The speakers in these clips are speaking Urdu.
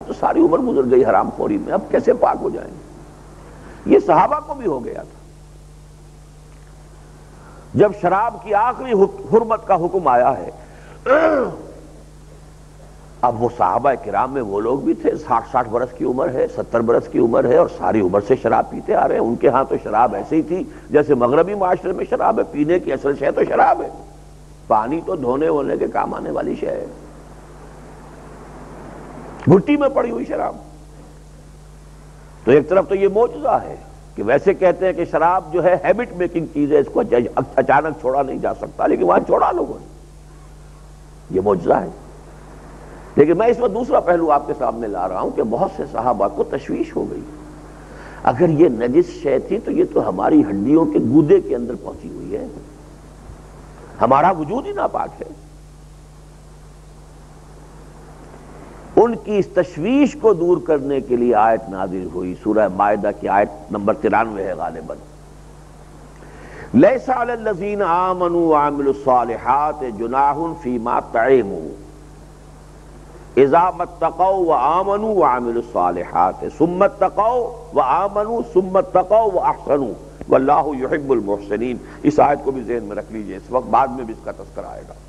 تو ساری عمر گزر گئی حرام خوری میں، اب کیسے پاک ہو جائیں گے؟ یہ صحابہ کو بھی ہو گیا تھا۔ جب شراب کی آخری حرمت کا حکم آیا ہے، اب وہ صحابہ کرام میں وہ لوگ بھی تھے، 60 برس کی عمر ہے، 70 برس کی عمر ہے، اور ساری عمر سے شراب پیتے آ رہے ہیں۔ ان کے ہاں تو شراب ایسے ہی تھی جیسے مغربی معاشرے میں شراب ہے، پینے کی اصل شے تو شراب ہے، پانی تو دھونے وونے کے کام آنے والی شے ہے، گھٹی میں پڑی ہوئی شراب۔ تو ایک طرف تو یہ معجزہ ہے کہ ویسے کہتے ہیں کہ شراب جو ہے ہیبٹ میکنگ چیز ہے، اس کو اچانک چھوڑا نہیں جا سکتا، لیکن وہاں چھوڑا لوگوں نے، یہ معجزہ ہے۔ لیکن میں اس وقت دوسرا پہلو آپ کے سامنے لا رہا ہوں کہ بہت سے صحابہ کو تشویش ہو گئی، اگر یہ نجس شے تھی تو یہ تو ہماری ہڈیوں کے گودے کے اندر پہنچی ہوئی ہے، ہمارا وجود ہی ناپاک ہے۔ ان کی اس تشویش کو دور کرنے کے لیے آیت نازل ہوئی، سورہ مائدہ کی آیت نمبر 93 ہے غالباً، لیس علی الذین آمنوا وعملوا الصالحات جناح فیما طعموا اذا اتقوا وآمنوا وعملوا الصالحات ثم اتقوا وآمنوا ثم اتقوا واحسنوا واللہ یحب المحسنین۔ اس آیت کو بھی ذہن میں رکھ لیجئے، اس وقت بعد میں بھی اس کا تذکرہ آئے گا۔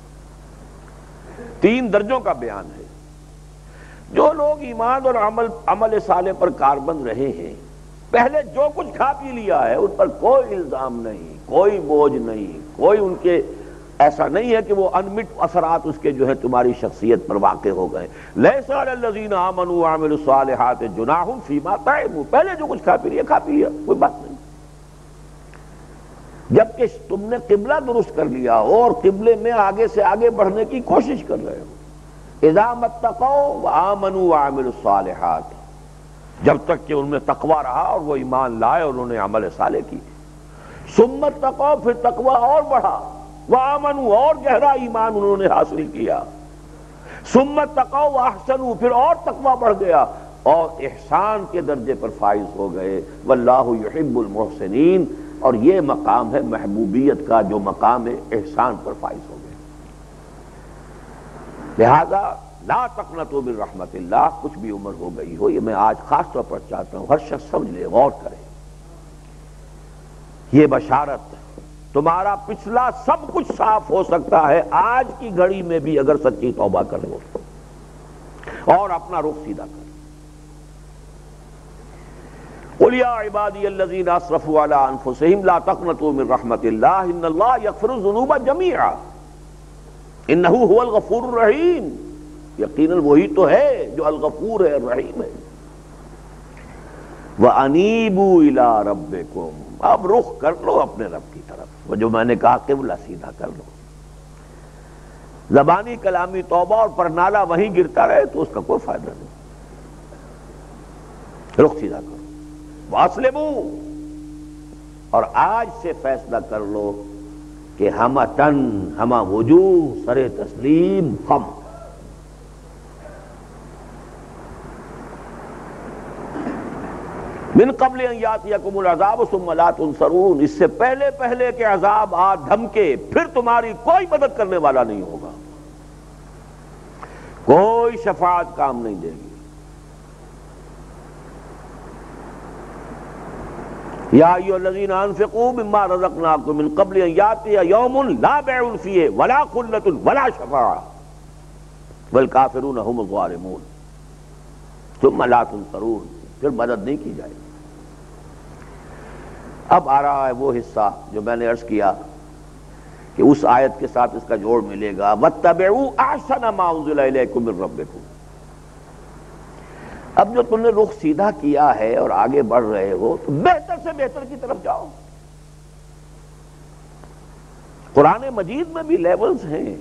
3 درجوں کا بیان ہے۔ جو لوگ ایمان اور عمل صالح پر کاربند رہے ہیں، پہلے جو کچھ کھا پی لیا ہے ان پر کوئی الزام نہیں، کوئی بوجھ نہیں، کوئی ان کے ایسا نہیں ہے کہ وہ انمٹ اثرات اس کے جو ہے تمہاری شخصیت پر واقع ہو گئے۔ لیس علی الذین آمنوا وعملوا الصالحات جناح فیما طعموا، پہلے جو کچھ کھا پی لیا کوئی بات نہیں، جبکہ تم نے قبلہ درست کر لیا ہو اور قبلے میں آگے سے آگے بڑھنے کی کوشش کر رہے ہو۔ اذا اتقوا وآمنوا وعملوا الصالحات، جب تک کہ ان میں تقوی رہا اور وہ ایمان لائے اور انہوں نے عمل صالح کی۔ ثم اتقوا، پھر تقوی اور بڑھا، وآمنوا، اور گہرا ایمان انہوں نے حاصل کیا۔ ثم اتقوا واحسنوا، پھر اور تقوی بڑھ گیا اور احسان کے درجے پر فائز ہو گئے۔ واللہ یحب المحسنین، اور یہ مقام ہے محبوبیت کا جو مقام احسان پر فائز ہو گئے۔ لہذا لا تقنطوا من رحمت اللہ، کچھ بھی عمر ہو گئی ہو، یہ میں آج خاص طور پر چاہتا ہوں ہر شخص سمجھ لے، غور کرے، یہ بشارت، تمہارا پچھلا سب کچھ صاف ہو سکتا ہے آج کی گھڑی میں بھی اگر سچی توبہ کر لو اور اپنا رخ سیدھا کر۔ قل یا عبادی الذین اسرفوا علی انفسہم لا تقنطوا من رحمت اللہ ان اللہ یغفر الذنوب جمیعا انہ هو الغفور الرحیم، یقیناً وہی تو ہے جو الغفور ہے، الرحیم ہے۔ وَأَنِيبُوا إِلَىٰ رَبِّكُمْ، اب رخ کر لو اپنے رب کی طرف، وہ جو میں نے کہا قبلہ سیدھا کر لو۔ زبانی کلامی توبہ اور پرنالہ وہیں گرتا رہے تو اس کا کوئی فائدہ نہیں، رخ سیدھا کرو۔ وَأَسْلِمُوا، اور آج سے فیصلہ کر لو کہ ہمہ تن ہمہ وجوہ سر تسلیم خم، من قبل ان یاتیکم العذاب ثم لا تنصرون، اس سے پہلے کہ عذاب آ دھمکے پھر تمہاری کوئی مدد کرنے والا نہیں ہوگا، کوئی شفاعت کام نہیں دے گی۔ یا ایھا الذین انفقوا مما رزقناکم من قبل ان یاتی یوم لا بیع فیہ ولا خلۃ ولا شفاعہ والکافرون هم الظالمون ثم لا تنصرون، پھر مدد نہیں کی جائے گی۔ اب آ رہا ہے وہ حصہ جو میں نے عرض کیا کہ اس آیت کے ساتھ اس کا جوڑ ملے گا، واتبعوا احسن ما انزل الیکم من ربکم۔ اب جو تم نے رخ سیدھا کیا ہے اور آگے بڑھ رہے ہو تو بہتر سے بہتر کی طرف جاؤ۔ قرآن مجید میں بھی لیولز ہیں،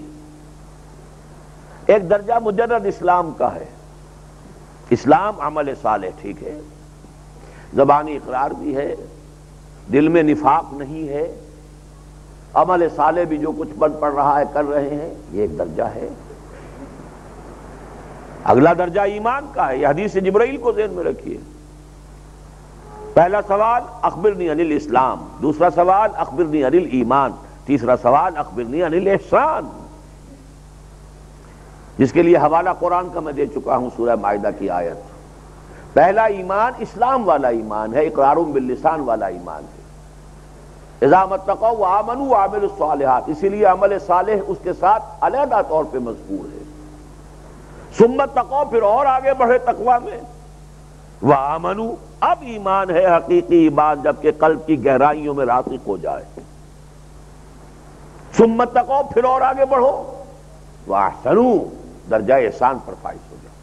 ایک درجہ مجرد اسلام کا ہے، اسلام عمل صالح ٹھیک ہے، زبانی اقرار بھی ہے، دل میں نفاق نہیں ہے، عمل صالح بھی جو کچھ بن پڑ رہا ہے کر رہے ہیں، یہ ایک درجہ ہے۔ اگلا درجہ ایمان کا ہے، یہ حدیث جبرائیل کو ذہن میں رکھیے۔ پہلا سوال اخبرنی عن الاسلام، دوسرا سوال اخبرنی عن الایمان، تیسرا سوال اخبرنی عن الاحسان۔ جس کے لیے حوالہ قرآن کا میں دے چکا ہوں، سورہ مائدہ کی آیت۔ پہلا ایمان اسلام والا ایمان ہے، اقرار باللسان والا ایمان ہے۔ اذا اتقوا وآمنوا وعملوا الصالحات، اسی لیے عمل صالح اس کے ساتھ علیحدہ طور پہ مذکور ہے۔ ثم اتقوا، پھر اور آگے بڑھے تقوی میں، وآمنوا، اب ایمان ہے حقیقی ایمان جبکہ قلب کی گہرائیوں میں راسخ ہو جائے۔ ثم اتقوا، پھر اور آگے بڑھو، واحسنوا، درجہ احسان پر فائز ہو جائے۔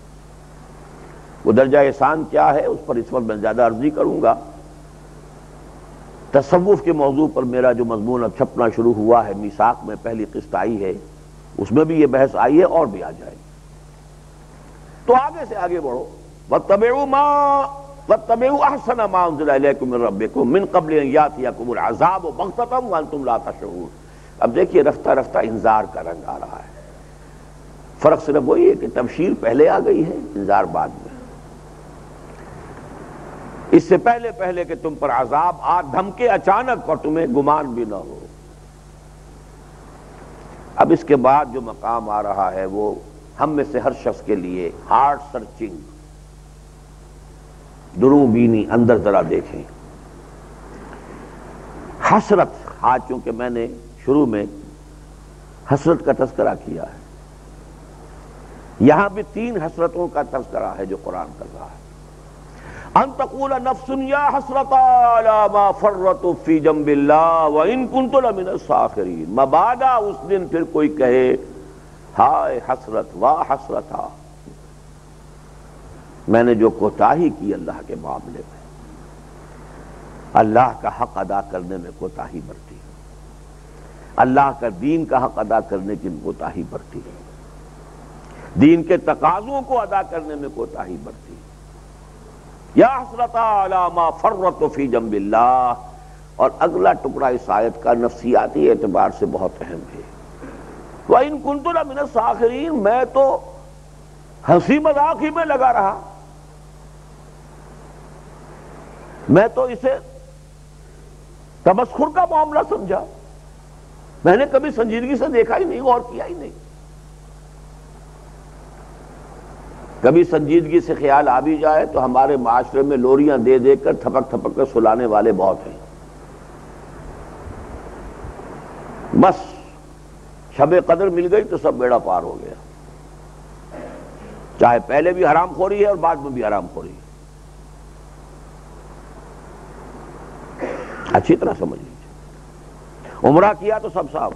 وہ درجہ احسان کیا ہے اس پر اس وقت میں زیادہ عرض نہیں کروں گا۔ تصوف کے موضوع پر میرا جو مضمون اب چھپنا شروع ہوا ہے، میثاق میں پہلی قسط آئی ہے، اس میں بھی یہ بحث آئی ہے اور بھی آ جائے۔ تو آگے سے آگے بڑھو، واتبعوا احسن ما انزل الیکم من ربکم من قبل ان یاتیکم العذاب بغتۃ وانتم لا تشعرون۔ اب دیکھیے رفتہ رفتہ انذار کا رنگ آ رہا ہے۔ فرق صرف وہی ہے کہ تبشیر پہلے آ گئی ہے، انذار بعد میں۔ اس سے پہلے پہلے کہ تم پر عذاب آ دھمکے اچانک اور تمہیں گمان بھی نہ ہو۔ اب اس کے بعد جو مقام آ رہا ہے وہ ہم میں سے ہر شخص کے لیے ہارٹ سرچنگ، دروں بینی، اندر ذرا دیکھیں۔ حسرت، آج چونکہ میں نے شروع میں حسرت کا تذکرہ کیا ہے، یہاں بھی 3 حسرتوں کا تذکرہ ہے جو قرآن کر رہا ہے۔ ان تقول نفس یا حسرتا علی ما فرطت فی جنب اللہ وان کنت لمن الساخرین، مبادا اس دن پھر کوئی کہے ہائے حسرت، واہ حسرتا، میں نے جو کوتاہی کی اللہ کے معاملے میں، اللہ کا حق ادا کرنے میں کوتاہی برتی، اللہ کا دین کا حق ادا کرنے کی کوتاہی برتی، دین کے تقاضوں کو ادا کرنے میں کوتاہی برتی۔ یا حسرتا علی ما فرطت فی جنب اللہ، اور اگلا ٹکڑا اس آیت کا نفسیاتی اعتبار سے بہت اہم ہے۔ وَإِن كُنتُ لَمِنَ السَّاخِرِينَ، میں تو ہنسی مذاق ہی میں لگا رہا، میں تو اسے تمسخر کا معاملہ سمجھا، میں نے کبھی سنجیدگی سے دیکھا ہی نہیں، غور کیا ہی نہیں۔ کبھی سنجیدگی سے خیال آ بھی جائے تو ہمارے معاشرے میں لوریاں دے دے کر تھپک تھپک کر سلانے والے بہت ہیں۔ بس شب قدر مل گئی تو سب بیڑا پار ہو گیا، چاہے پہلے بھی حرام خوری ہے اور بعد میں بھی حرام خوری ہے۔ اچھی طرح سمجھ لیجیے، عمرہ کیا تو سب صاحب،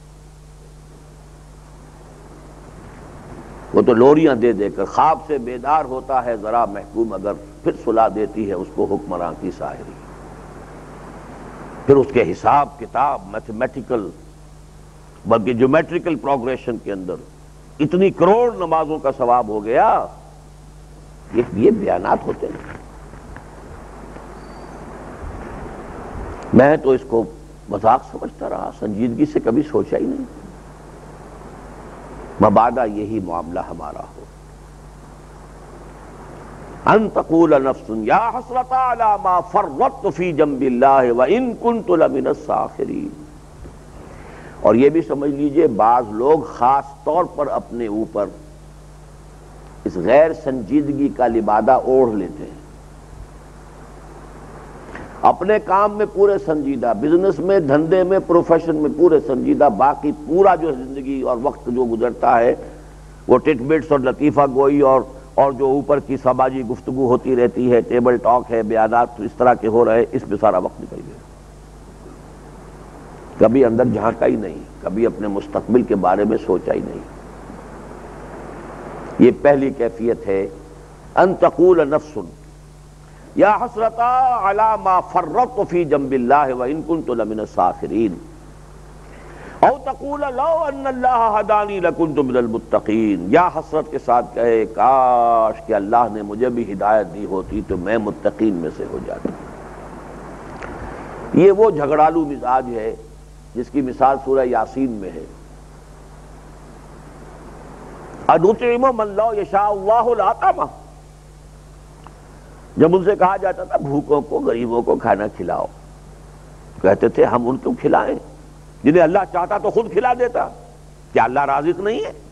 وہ تو لوریاں دے دے کر خواب سے بیدار ہوتا ہے ذرا محکوم، اگر پھر سلا دیتی ہے اس کو حکمراں کی ساحری، پھر اس کے حساب کتاب میتھمیٹیکل بلکہ جیومیٹریکل پروگریشن کے اندر اتنی کروڑ نمازوں کا ثواب ہو گیا۔ یہ بیانات ہوتے ہیں، میں تو اس کو مذاق سمجھتا رہا، سنجیدگی سے کبھی سوچا ہی نہیں، مبادا یہی معاملہ ہمارا ہو۔ ان تقول نفس یا حسرتا علی ما فرطت فی جنب اللہ وان کنت لمن الساخرین۔ اور یہ بھی سمجھ لیجئے بعض لوگ خاص طور پر اپنے اوپر اس غیر سنجیدگی کا لبادہ اوڑھ لیتے ہیں، اپنے کام میں پورے سنجیدہ، بزنس میں، دھندے میں، پروفیشن میں پورے سنجیدہ، باقی پورا جو زندگی اور وقت جو گزرتا ہے وہ ٹٹ بٹس اور لطیفہ گوئی اور جو اوپر کی سماجی گفتگو ہوتی رہتی ہے، ٹیبل ٹاک ہے، بیانات اس طرح کے ہو رہے، اس میں سارا وقت نکل گیا، کبھی اندر جھانکا ہی نہیں، کبھی اپنے مستقبل کے بارے میں سوچا ہی نہیں۔ یہ پہلی کیفیت ہے، ان تقول نفس یا حسرتا علی ما فرطت فی جنب اللہ وان کنت لمن الساخرین، او تقول لو ان اللہ ہدانی لکنت من المتقین، یا حسرت کے ساتھ کہے کاش کہ اللہ نے مجھے بھی ہدایت دی ہوتی تو میں متقین میں سے ہو جاتا۔ یہ وہ جھگڑالو مزاج ہے جس کی مثال سورہ یاسین میں ہے، اَنُطْعِمُ مَن لَّوْ يَشَاءُ اللَّهُ لَأَطْعَمَهُ، جب ان سے کہا جاتا تھا بھوکوں کو، غریبوں کو کھانا کھلاؤ، کہتے تھے ہم ان کو کھلائیں، جنہیں اللہ چاہتا تو خود کھلا دیتا، کیا اللہ رازق نہیں ہے؟